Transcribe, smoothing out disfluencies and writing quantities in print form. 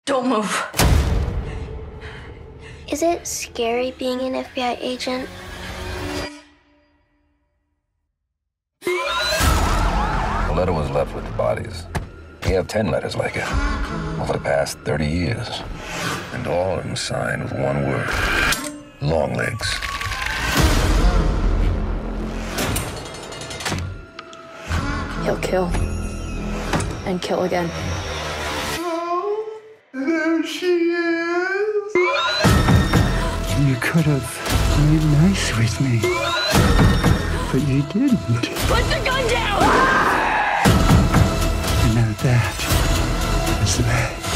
Don't move. Is it scary being an FBI agent? The letter was left with the bodies. We have 10 letters like it over the past 30 years. And all of them signed with one word. Longlegs. He'll kill. And kill again. Oh, there she is. You could have played nice with me. But you didn't. Put the gun down! And now that is the way.